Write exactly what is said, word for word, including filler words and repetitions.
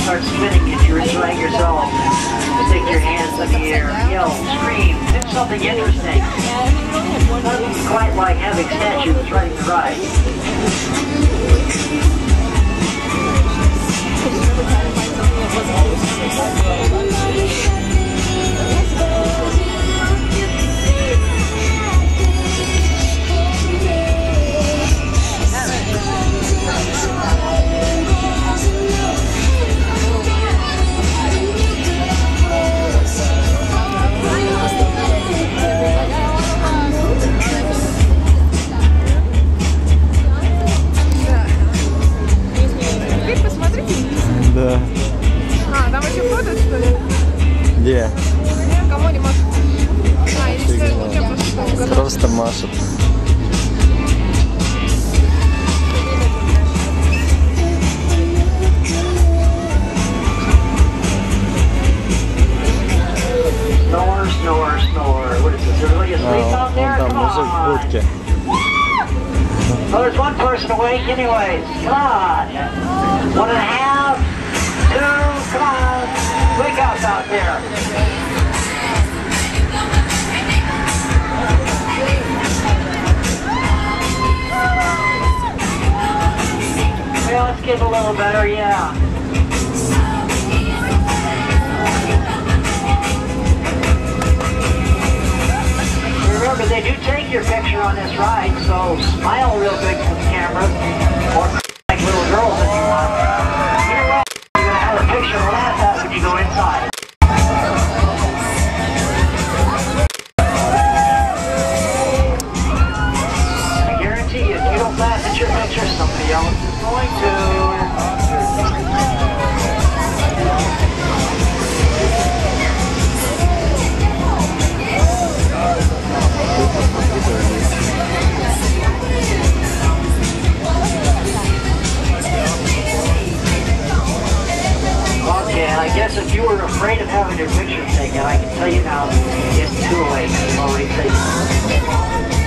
start spinning because you're enjoying yourself. Stick your hands in the air, yell, scream, do something interesting. Nothing quite like having statues riding the ride. Да. А, там еще фото, что ли? Где? Кому не машет? А, или что, у тебя просто что? Просто машет. Snore, snore, snore. What is this? There really a sleep out there? Там Come мужик в on. будке. Well, there's one person awake anyways. Come on. One and a half, two, come on. Wake up out there. Well, let's get a little better, yeah. Remember, they do take your picture on this ride, so smile real big for the camera, or like little girls if you want. Either way, you're going to have a picture to laugh at when you go inside. I guarantee you, if you don't laugh at your picture, somebody else is going to. Okay, I guess if you were afraid of having your picture taken, I can tell you now, it's too late. It's already taken.